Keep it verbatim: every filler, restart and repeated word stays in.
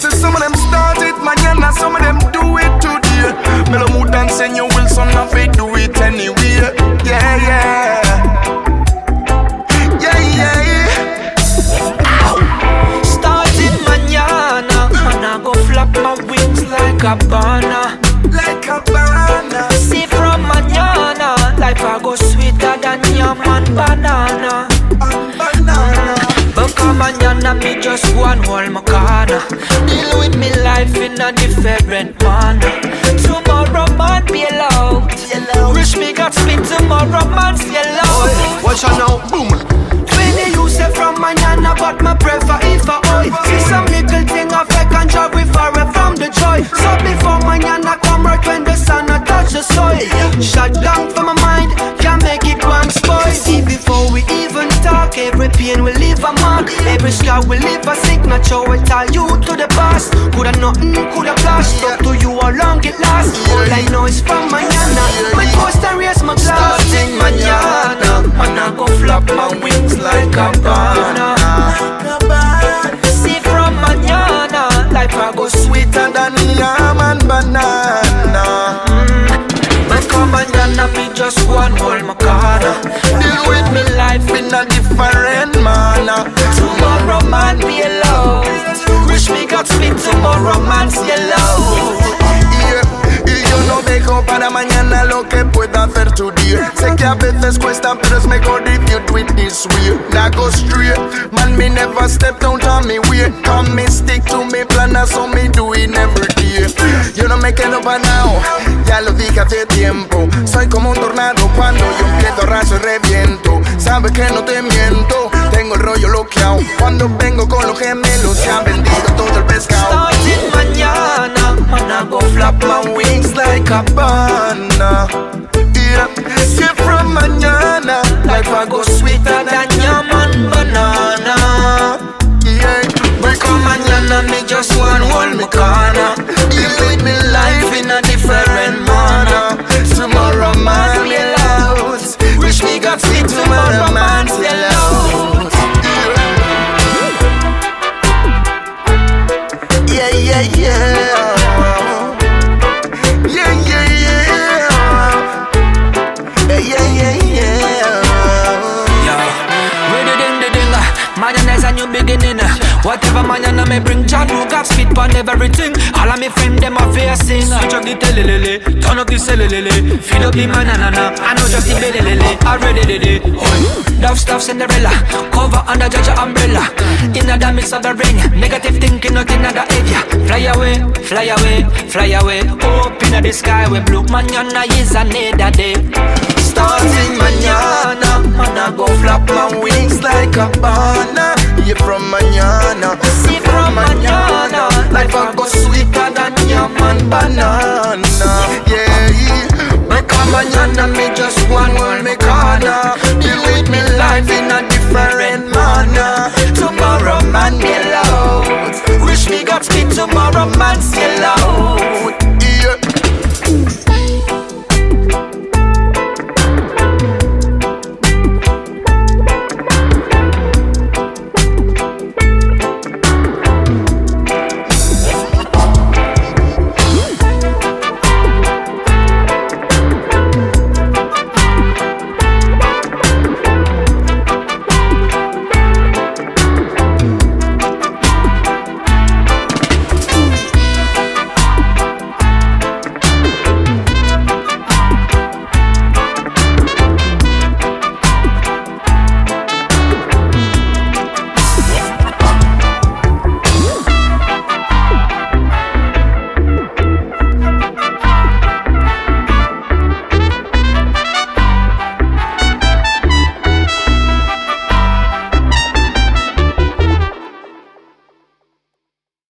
So some of them started mañana, some of them do it today. Mellow Mood and Señor Wilson, now they do it anyway. Yeah, yeah. Yeah, yeah, yeah. Ow. Started mañana, and I go flap my wings like a banana. Like a banana. See from mañana, life I go sweeter than yam and banana. And banana. Because mañana me just go and hold my corner. Deal with me life in a different manner. Tomorrow man be allowed. Wish me got spin tomorrow man still loud. Watch out now, boom. Twenty you say from mañana, but my prefer if I oil. See some little thing I fake and drop with far from the joy. So before mañana come right when the sun a touch the soil. Shut down for my mind, can't make it one spoil. See before we even talk, every pain will leave a mark. Every scar will leave a signature. We tell you to the past. Coulda nothing, coulda flash. Talk to you how long it lasts. All I know is from mañana. My post and raise my glass. Starting mañana, and I go flap my wings like a banana. See from mañana, life I go sweeter than yam and banana. Because mañana me just go and hold my corner. Deal with me life in a different manner. Tomorrow man be allowed. Wish me got spin tomorrow man still low. Yo no dejo para mañana lo que pueda hacer today. Sé que a veces cuesta, pero es mejor if you do it this way. Now go straight, man, me never step out on me way. Come me stick to me plan, so me doing every day. Yo no me quedo para now, ya lo dije hace tiempo. Soy como un tornado cuando yo empiezo raso y reviento. Sabes que no te miento, tengo el rollo bloqueado. Cuando vengo con los gemelos se ha vendido todo el pescado. Starting mañana, man I go flap my wings like a banana. Yeah, see from mañana, life I go sweeter than yam and banana. Yeah, because mañana me just want hold me corner. Deal with me life in a different manner. Tomorrow man be loud. Wish me got sweet tomorrow man still loud. Yeah, yeah, yeah. Yeah, yeah, yeah. Yeah, yeah, yeah. Yeah. Ready ding the ding. Mañana is a new beginning. Whatever mañana may bring, John who got speed on everything. All of me friends them are facing. Switch up the telelele, turn up the celelele. Feed up the manana, I know just the belelele. Already did it. Dove stuff Cinderella, cover under judge umbrella. In the mix of the ring, negative thinking not in the area. Fly away, fly away, fly away. Up in the sky where blue mañana is another day. Starting mañana, man I go flap my wings like a banana. Yeah, from mañana. See